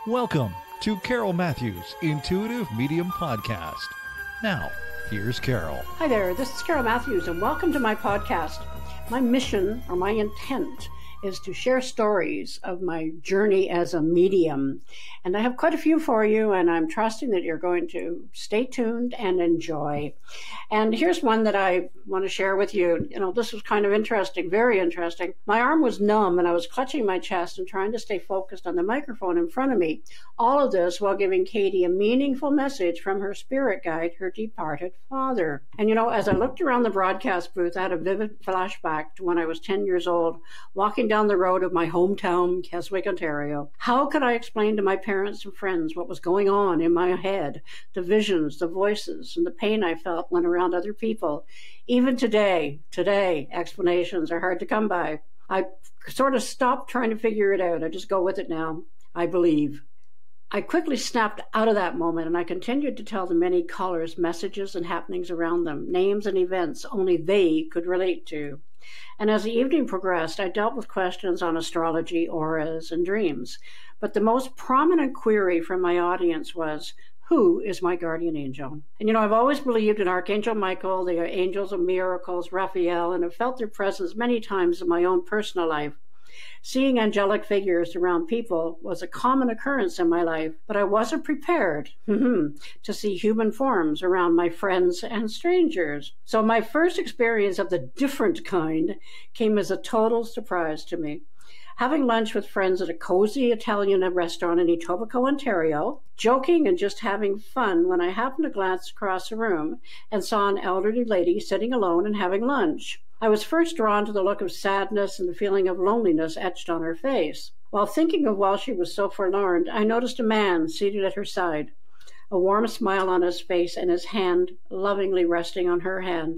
Welcome to Carol Matthews Intuitive Medium Podcast. Now, here's Carol. Hi there, this is Carol Matthews, and welcome to my podcast. My mission, or my intent, is to share stories of my journey as a medium. And I have quite a few for you, and I'm trusting that you're going to stay tuned and enjoy. And here's one that I want to share with you. This was kind of interesting, very interesting. My arm was numb, and I was clutching my chest and trying to stay focused on the microphone in front of me. All of this while giving Katie a meaningful message from her spirit guide, her departed father. And as I looked around the broadcast booth, I had a vivid flashback to when I was 10 years old, walking down the road of my hometown, Keswick, Ontario. How could I explain to my parents and friends what was going on in my head, the visions, the voices, and the pain I felt when around other people? Even today, explanations are hard to come by. I sort of stopped trying to figure it out. I just go with it now. I believe. I quickly snapped out of that moment, and I continued to tell the many callers messages and happenings around them, names and events only they could relate to. And as the evening progressed, I dealt with questions on astrology, auras, and dreams. But the most prominent query from my audience was, who is my guardian angel? And I've always believed in Archangel Michael, the angels of miracles, Raphael, and have felt their presence many times in my own personal life. Seeing angelic figures around people was a common occurrence in my life, but I wasn't prepared to see human forms around my friends and strangers. So my first experience of the different kind came as a total surprise to me. Having lunch with friends at a cozy Italian restaurant in Etobicoke, Ontario, joking and just having fun when I happened to glance across the room and saw an elderly lady sitting alone and having lunch. I was first drawn to the look of sadness and the feeling of loneliness etched on her face. While thinking of while she was so forlorn, I noticed a man seated at her side, a warm smile on his face and his hand lovingly resting on her hand.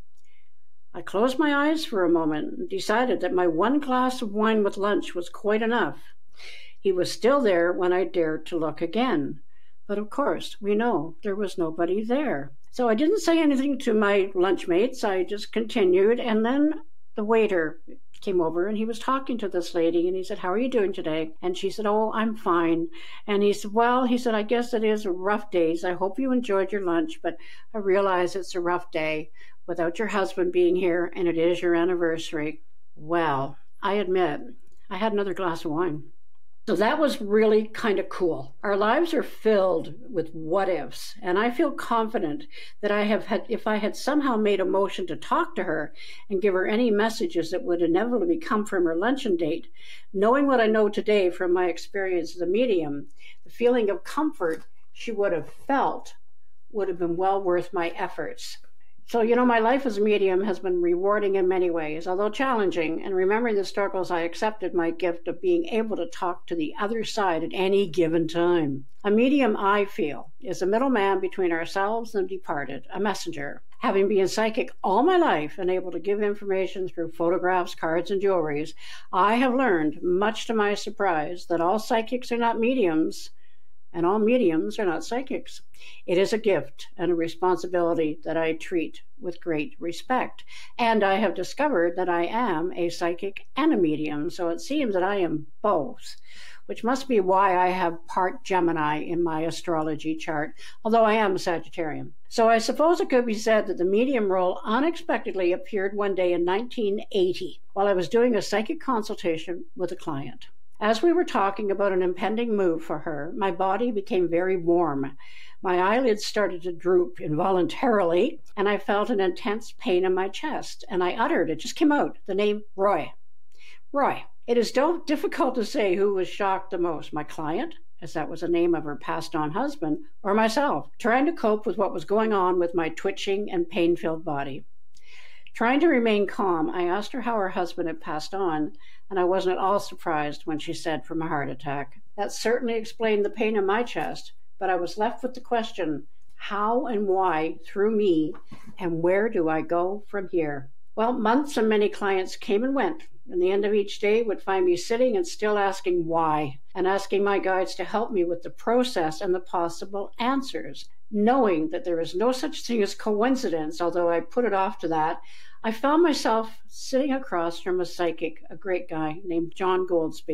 I closed my eyes for a moment and decided that my one glass of wine with lunch was quite enough. He was still there when I dared to look again. But of course, we know there was nobody there. So I didn't say anything to my lunchmates. I just continued. And then the waiter came over and he was talking to this lady and he said, "How are you doing today?" And she said, "Oh, I'm fine." And he said, "Well," "I guess it is a rough day. I hope you enjoyed your lunch, but I realize it's a rough day without your husband being here and it is your anniversary." Well, I admit I had another glass of wine. So that was really kind of cool. Our lives are filled with what ifs, and I feel confident that if I had somehow made a motion to talk to her and give her any messages that would inevitably come from her luncheon date, knowing what I know today from my experience as a medium, the feeling of comfort she would have felt would have been well worth my efforts. So, my life as a medium has been rewarding in many ways, although challenging, and remembering the struggles, I accepted my gift of being able to talk to the other side at any given time. A medium, I feel, is a middleman between ourselves and the departed, a messenger. Having been psychic all my life and able to give information through photographs, cards, and jewelries, I have learned, much to my surprise, that all psychics are not mediums, and all mediums are not psychics. It is a gift and a responsibility that I treat with great respect. And I have discovered that I am a psychic and a medium, so it seems that I am both, which must be why I have part Gemini in my astrology chart, although I am a Sagittarian. So I suppose it could be said that the medium role unexpectedly appeared one day in 1980 while I was doing a psychic consultation with a client. As we were talking about an impending move for her, my body became very warm. My eyelids started to droop involuntarily, and I felt an intense pain in my chest, and I uttered, it just came out, the name Roy. Roy. It is difficult to say who was shocked the most, my client, as that was the name of her passed-on husband, or myself, trying to cope with what was going on with my twitching and pain-filled body. Trying to remain calm, I asked her how her husband had passed on, and I wasn't at all surprised when she said from a heart attack. That certainly explained the pain in my chest, but I was left with the question, how and why through me, and where do I go from here? Well, months and many clients came and went, and the end of each day would find me sitting and still asking why, and asking my guides to help me with the process and the possible answers. Knowing that there is no such thing as coincidence, although I put it off to that, I found myself sitting across from a psychic, a great guy named John Goldsby.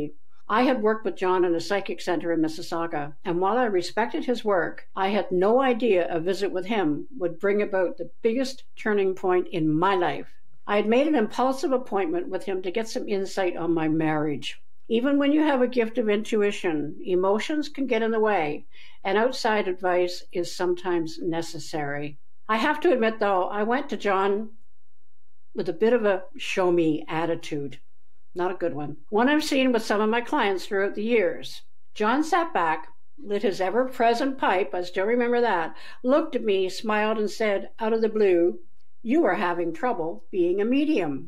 I had worked with John in a psychic center in Mississauga, and while I respected his work, I had no idea a visit with him would bring about the biggest turning point in my life. I had made an impulsive appointment with him to get some insight on my marriage. Even when you have a gift of intuition, emotions can get in the way, and outside advice is sometimes necessary. I have to admit, though, I went to John with a bit of a show-me attitude. Not a good one. One I've seen with some of my clients throughout the years. John sat back, lit his ever-present pipe, I still remember that, looked at me, smiled, and said, out of the blue, "You are having trouble being a medium."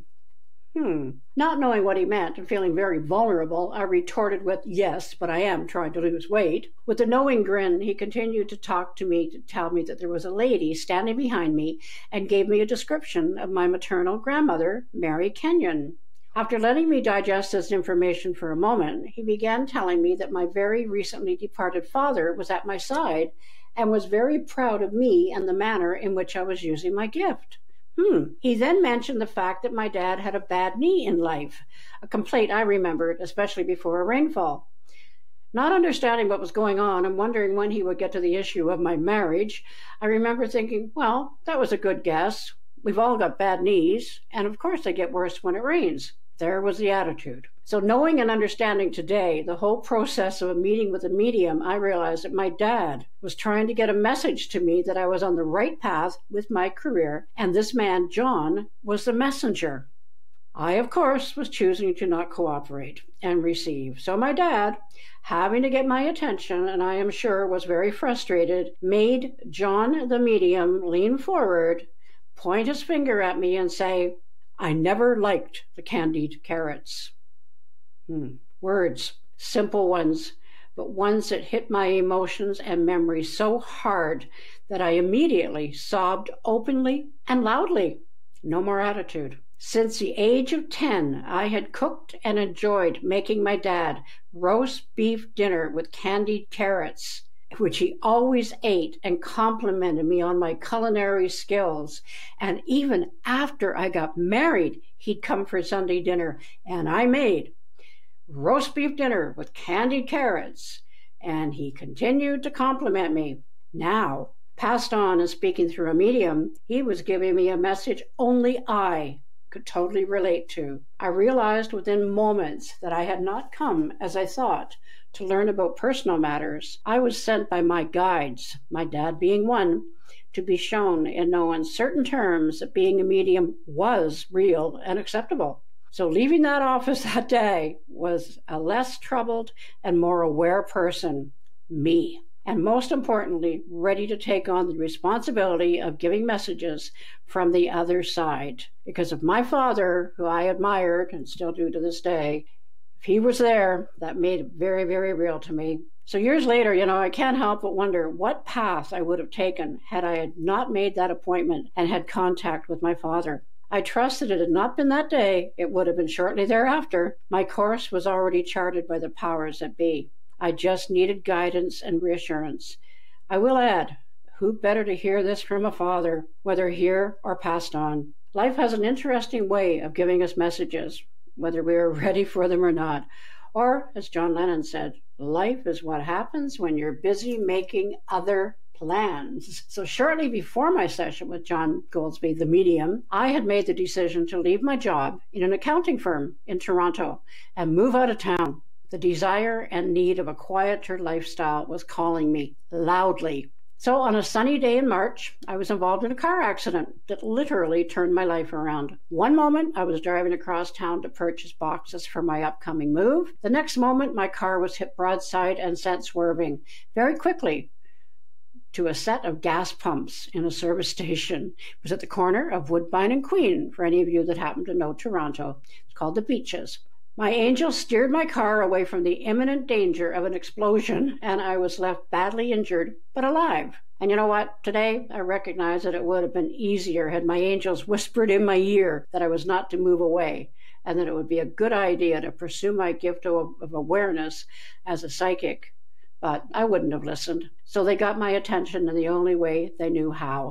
Not knowing what he meant and feeling very vulnerable, I retorted with, "Yes, but I am trying to lose weight." With a knowing grin, he continued to talk to me to tell me that there was a lady standing behind me and gave me a description of my maternal grandmother, Mary Kenyon. After letting me digest this information for a moment, he began telling me that my very recently departed father was at my side and was very proud of me and the manner in which I was using my gift. He then mentioned the fact that my dad had a bad knee in life, a complaint I remembered, especially before a rainfall. Not understanding what was going on and wondering when he would get to the issue of my marriage, I remember thinking, well, that was a good guess. We've all got bad knees, and of course they get worse when it rains. There was the attitude. So knowing and understanding today the whole process of a meeting with a medium, I realized that my dad was trying to get a message to me that I was on the right path with my career, and this man, John, was the messenger. I, of course, was choosing to not cooperate and receive. So my dad, having to get my attention, and I am sure was very frustrated, made John the medium lean forward, point his finger at me, and say, "I never liked the candied carrots." Words, simple ones, but ones that hit my emotions and memories so hard that I immediately sobbed openly and loudly. No more attitude. Since the age of 10, I had cooked and enjoyed making my dad roast beef dinner with candied carrots, which he always ate and complimented me on my culinary skills. And even after I got married, he'd come for Sunday dinner, and I made roast beef dinner with candied carrots, and he continued to compliment me. Now, passed on and speaking through a medium, he was giving me a message only I could totally relate to. I realized within moments that I had not come, as I thought, to learn about personal matters. I was sent by my guides, my dad being one, to be shown in no uncertain terms that being a medium was real and acceptable. So leaving that office that day was a less troubled and more aware person, me. And most importantly, ready to take on the responsibility of giving messages from the other side. Because of my father, who I admired and still do to this day, if he was there, that made it very, very real to me. So years later, I can't help but wonder what path I would have taken had I not made that appointment and had contact with my father. I trust that it had not been that day, it would have been shortly thereafter. My course was already charted by the powers that be. I just needed guidance and reassurance. I will add, who better to hear this from a father, whether here or passed on? Life has an interesting way of giving us messages, whether we are ready for them or not. Or, as John Lennon said, life is what happens when you're busy making other plans. So shortly before my session with John Goldsby, the medium, I had made the decision to leave my job in an accounting firm in Toronto and move out of town. The desire and need of a quieter lifestyle was calling me loudly. So on a sunny day in March, I was involved in a car accident that literally turned my life around. One moment, I was driving across town to purchase boxes for my upcoming move. The next moment, my car was hit broadside and sent swerving very quickly to a set of gas pumps in a service station. It was at the corner of Woodbine and Queen, for any of you that happen to know Toronto. It's called the Beaches. My angel steered my car away from the imminent danger of an explosion, and I was left badly injured, but alive. And you know what? Today, I recognize that it would have been easier had my angels whispered in my ear that I was not to move away, and that it would be a good idea to pursue my gift of awareness as a psychic. But I wouldn't have listened. So they got my attention in the only way they knew how.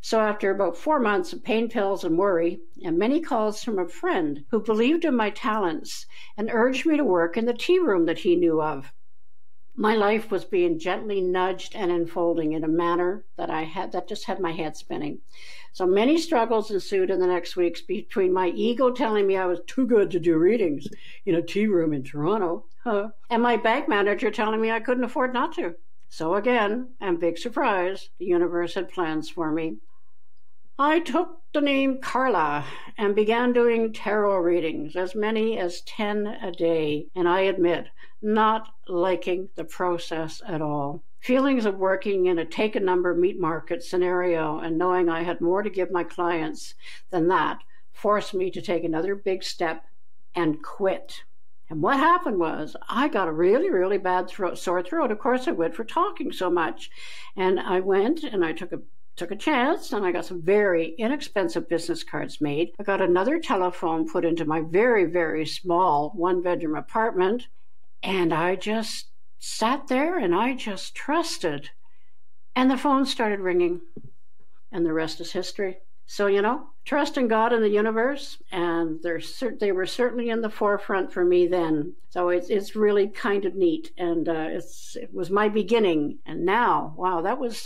So after about 4 months of pain pills and worry, and many calls from a friend who believed in my talents and urged me to work in the tea room that he knew of, my life was being gently nudged and unfolding in a manner that just had my head spinning. So many struggles ensued in the next weeks between my ego telling me I was too good to do readings in a tea room in Toronto, and my bank manager telling me I couldn't afford not to. So again, and big surprise, the universe had plans for me. I took the name Carla and began doing tarot readings, as many as 10 a day, and I admit, not liking the process at all. Feelings of working in a take-a-number meat market scenario and knowing I had more to give my clients than that forced me to take another big step and quit. And what happened was I got a really, really bad sore throat. Of course I would, for talking so much. And I went and I took a chance, and I got some very inexpensive business cards made. I got another telephone put into my very, very small one-bedroom apartment, and I just sat there and I just trusted. And the phone started ringing, and the rest is history. So, trust in God and the universe, and they were certainly in the forefront for me then. So it's really kind of neat, and it was my beginning. And now, wow, that was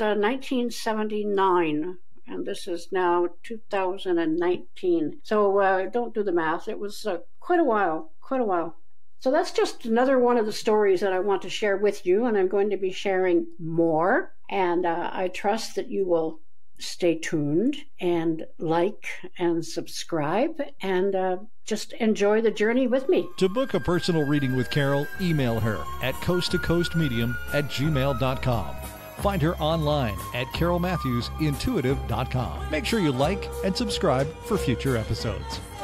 1979, and this is now 2019. So don't do the math. It was quite a while. So that's just another one of the stories that I want to share with you, and I'm going to be sharing more. And I trust that you will stay tuned and like and subscribe and just enjoy the journey with me. To book a personal reading with Carol, email her at coasttocoastmedium@gmail.com. Find her online at carolmatthewsintuitive.com. Make sure you like and subscribe for future episodes.